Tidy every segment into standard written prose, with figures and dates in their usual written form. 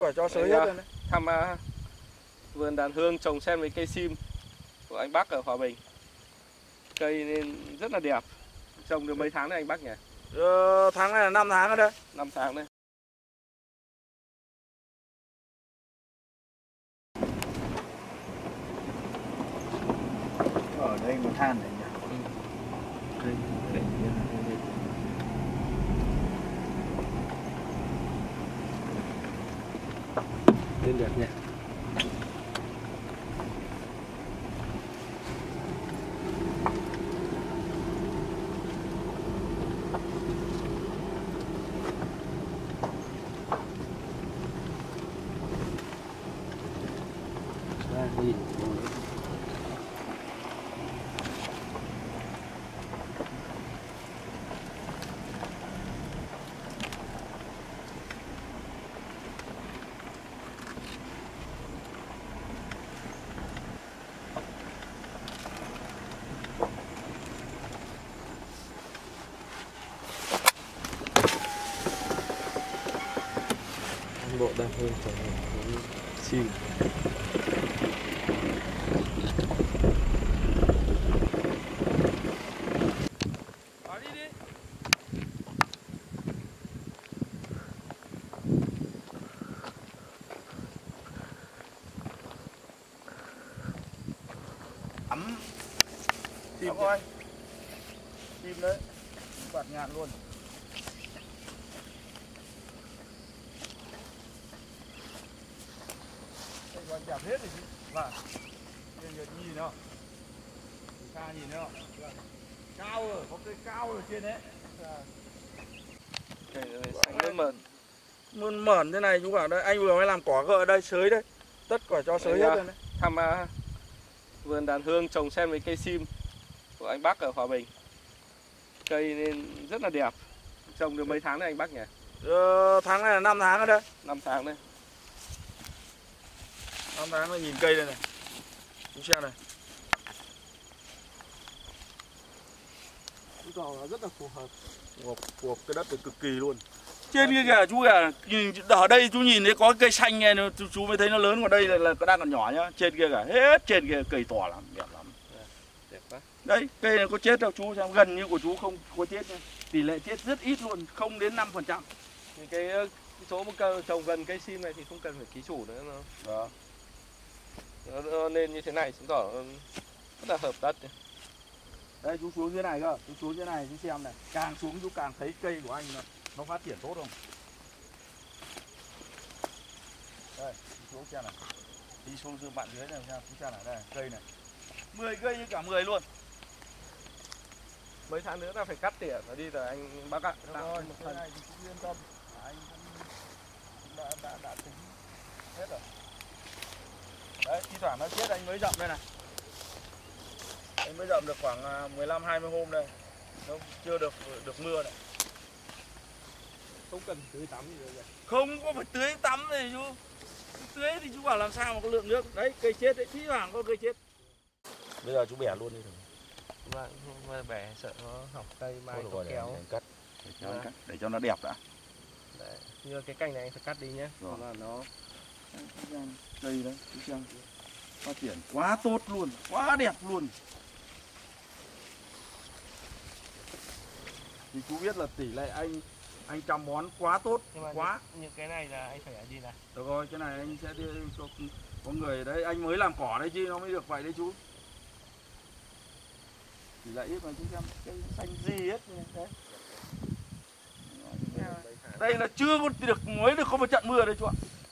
quả cho sới hết rồi đấy. Thăm vườn đàn hương trồng xen với cây sim của anh Bắc ở Hòa Bình. Cây nên rất là đẹp. Trồng được mấy tháng đấy anh Bắc nhỉ? Tháng này là 5 tháng rồi đấy. 5 tháng đấy. Ở đây một than này nhỉ? Lên đẹp nhỉ? Nhìn bộ đàn hương trồng sim. Chim thôi. Chim đấy. Bạt ngàn luôn. Đây còn chạp hết rồi chứ. Vâng. Nhìn không? Xa nhìn không? Cao rồi, có cây cao rồi trên đấy. Cây xanh rất mờn. Mơn mởn thế này chú bảo đây, anh vừa mới làm cỏ gợ ở đây sới đấy. Tất quả cho sới hết rồi đấy. Thăm vườn đàn hương trồng xen với cây sim của anh Bắc ở Hòa Bình. Cây nên rất là đẹp. Trồng được mấy tháng đấy anh Bắc nhỉ? Tháng này là 5 tháng rồi đấy. 5 tháng đấy. 5 tháng rồi, nhìn cây đây này. Chú xem này. Cái cỏ nó rất là phù hợp. Phù hợp cái đất thì cực kỳ luôn. Trên kia kìa chú kìa, ở đây chú nhìn thấy có cây xanh này, chú mới thấy nó lớn, còn đây là đang còn nhỏ nhá. Trên kia cả, hết trên kia cây to lắm, đẹp lắm. Đẹp quá. Đấy, cây này có chết đâu chú xem, gần như của chú không có chết nha. Tỷ lệ chết rất ít luôn, không đến 5%. Thì cái chỗ một trồng gần cây sim này thì không cần phải ký chủ nữa đâu. Đó. Nó nên như thế này chứng tỏ rất là hợp đất. Đây chú xuống dưới này cơ, chú xuống dưới này chú xem này, càng xuống chú càng thấy cây của anh nó phát triển tốt không? Đây, chú xuống xem này. Đi xuống dưới bạn dưới này xem, chú xem này, đây, cây này. 10 cây như cả 10 luôn. Mấy tháng nữa là phải cắt tỉa nó đi rồi anh Bắc ạ. Rồi, cái này thì cũng yên tâm. Anh cũng đã tính hết rồi. Đấy, thi thoảng nó chết anh mới dậm đây này. Anh mới dậm được khoảng 15-20 hôm đây. Nó chưa được mưa này. Không cần tưới tắm gì rồi. Không có phải tưới tắm gì chú. Tưới thì chú bảo làm sao mà có lượng nước. Đấy, cây chết đấy, thi thoảng có cây chết. Bây giờ chú bẻ luôn đi rồi. Vâng, bẻ sợ nó hỏng cây mai có kéo. kéo. Cắt. Để cho nó đẹp đã. Đấy, như cái cành này anh phải cắt đi nhé. Rồi là nó cây đấy, chú xem. Phát triển quá tốt luôn, quá đẹp luôn. Thì chú biết là tỷ lệ anh chăm bón quá tốt, nhưng mà quá. Những cái này là anh phải ở gì này? Được rồi, cái này anh sẽ đi có người đấy, anh mới làm cỏ đấy chứ nó mới được vậy đấy chú. Tỷ lệ ít mà chú xem cây xanh gì hết đấy. Đây là chưa có mới được có một trận mưa đấy chú ạ.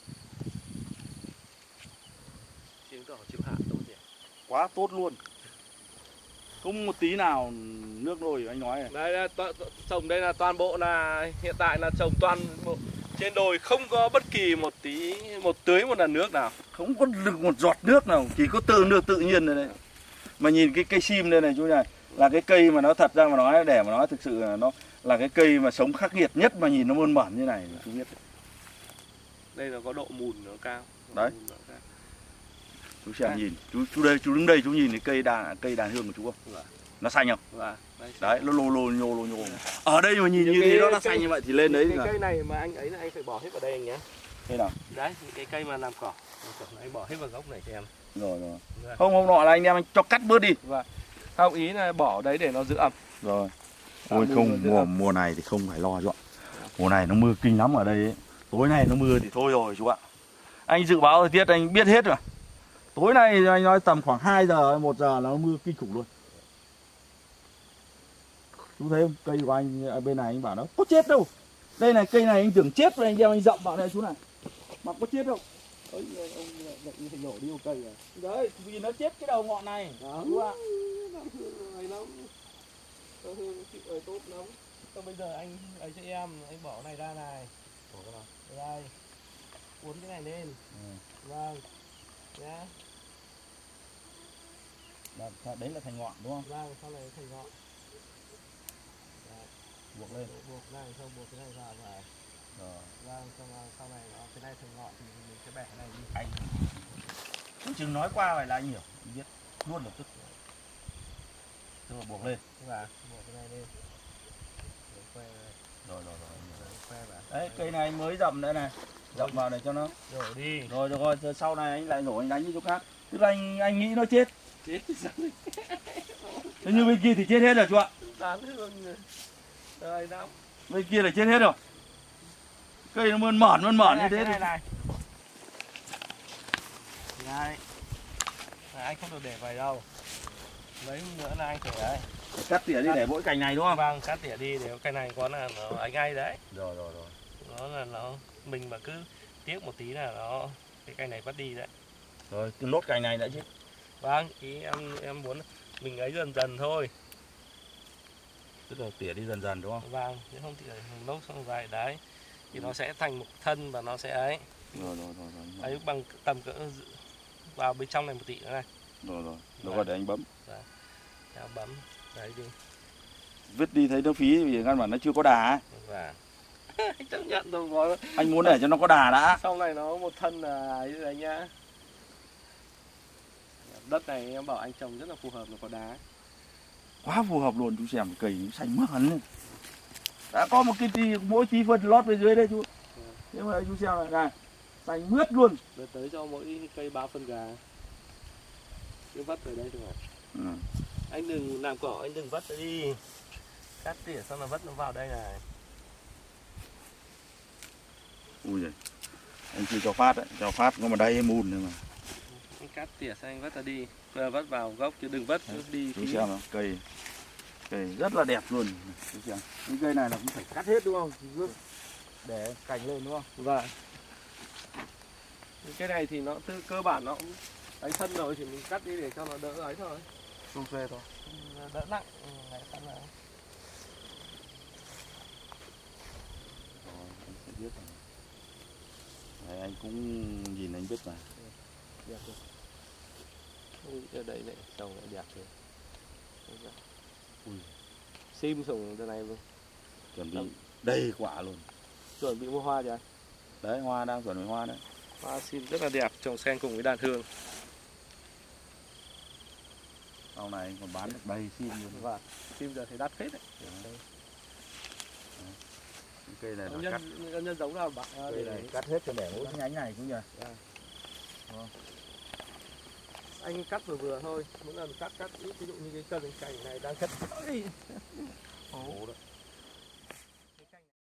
Chứng tỏ chịu hạn tốt nhỉ? Quá tốt luôn. Không một tí nào nước nổi anh nói này. Đây là trồng đây là toàn bộ là hiện tại là trồng toàn bộ trên đồi, không có bất kỳ một tưới một lần nước nào. Không có được một giọt nước nào, chỉ có nước tự nhiên này. Mà nhìn cái cây sim đây này chú này, là cái cây mà nó thật ra mà nói, để mà nói thực sự là nó là cái cây mà sống khắc nghiệt nhất mà nhìn nó mơn mởn như này chú biết. Đây là có độ mùn nó cao. Đấy. Chú xem nhìn, chú đứng đây chú nhìn cái cây đàn hương của chú không? Nó xanh không? Đấy, nó lô nhô. Ở đây mà nhìn như thế nó xanh như vậy thì lên đấy cái cây này mà anh ấy là anh phải bỏ hết vào đây anh nhé. Thế nào? Đấy, những cái cây mà làm cỏ anh bỏ hết vào gốc này cho em. Rồi rồi. Vâng. Không, hôm nọ là anh em cho cắt bớt đi. Vâng. Không, ý là bỏ đấy để nó giữ ẩm. Rồi. Ôi không, mùa này thì không phải lo chú ạ. Mùa này nó mưa kinh lắm ở đây ấy. Tối nay nó mưa thì thôi rồi chú ạ. Anh dự báo thời tiết anh biết hết rồi. Tối nay anh nói tầm khoảng 2 giờ, 1 giờ là nó mưa kinh khủng luôn. Chú thấy không? Cây của anh ở bên này anh bảo nó có chết đâu. Đây này, cây này anh tưởng chết rồi anh đem anh dậm vào đây chú này. Mà có chết đâu. Ôi, ông vậy phải nổ đi một cây rồi. Đấy, vì nó chết cái đầu ngọn này. Chú ạ. Tốt lắm. Còn bây giờ anh ấy cho em, anh bỏ cái này ra này. Bỏ cái nào? Đây. Cuốn cái này lên. Vâng. Nhá. Đấy là thành ngọn đúng không? Vâng, sau này thành ngọn. Buộc lên. Buộc này, xong buộc cái này vào phải. Rồi. Vâng, xong sau này nó cái này thành ngọn thì mình sẽ bẻ cái này đi. Anh chừng nói qua vậy là anh hiểu, anh biết luôn lập tức. Tức là buộc lên. Vâng, buộc cái này lên. Rồi rồi. Đấy, cây này mới dậm đây này. Dậm vào để cho nó đổ đi. Rồi sau này anh lại nổ anh đánh như chỗ khác. Tức là anh nghĩ nó chết. Chết sao? Thế như bên kia thì chết hết rồi chú ạ. Tán hương rồi đâu. Bên kia là chết hết rồi. Cây nó mơn mởn như thế này này. Này. Anh không được để vậy đâu. Lấy nữa là anh phải đấy. Cắt tỉa đi để mỗi cành này đúng không? Vâng, cắt tỉa đi để cái này có là nó ấy ngay đấy. Rồi. Nó là mình mà cứ tiếc một tí là nó cái cành này bắt đi đấy. Rồi, cứ nốt cành này đã chứ. Vâng, ý em muốn mình ấy dần dần thôi. Tức là tỉa đi dần đúng không? Vâng, chứ không tỉa nốt xong vậy đấy. Thì nó sẽ thành một thân và nó sẽ ấy. Rồi. Ấy bằng tầm cỡ vào bên trong này một tí nữa này. Rồi. Rồi để anh bấm. Dạ, bấm đấy đi. Vứt đi thấy nó phí vì căn bản nó chưa có đà. Vâng. Anh chấp nhận rồi. Anh muốn để cho nó có đà đã. Sau này nó một thân là ấy đấy nhá. Đất này em bảo anh trồng rất là phù hợp, nó có đá. Quá phù hợp luôn, chú xem cây nó xanh mướt hẳn lên. Đã có một cái mỗi tí phân lót bên dưới đây chú. Thế mà chú xem này, xanh mướt luôn. Đợt tới cho mỗi cây 3 phân gà. Cứ vắt về đây thôi à. Anh đừng làm cỏ, anh đừng vắt đi. Cắt tỉa xong là vắt nó vào đây này. Ui giời. Anh chưa cho phát đấy, cho phát có mà đây mùn nữa mà. Anh cắt tỉa sang anh vắt ra đi. Vắt vào gốc chứ đừng vắt đi. Chú xem nào, cây rất là đẹp luôn. Chú xem. Những cây này là cũng phải cắt hết đúng không? Để cành lên đúng không? Vâng. Cái này thì nó cơ bản nó cũng ấy thân rồi thì mình cắt đi để cho nó đỡ ấy thôi. Xung xuê thôi. Đỡ nặng. Này thân này. Rồi, anh sẽ biết rồi. Đấy, anh cũng nhìn anh biết mà. Đẹp rồi. Ở đây này, trồng lại đẹp rồi. Sim trồng từ này luôn. Chuẩn bị đầy quả luôn. Chuẩn bị mua hoa chưa? Đấy, hoa đang chuẩn bị hoa đấy. Hoa sim rất là đẹp, trồng xen cùng với đàn hương. Sau này anh còn bán được đầy sim luôn. Và sim giờ thấy đắt phết đấy. Cây này là cắt. Nhân giống nào bạn? Cây này cắt hết cho để mỗi nhánh này cũng nhờ. Anh cắt vừa thôi, mỗi lần cắt ít, ví dụ như cái cành này đang cắt. Ôi. Ồ đấy.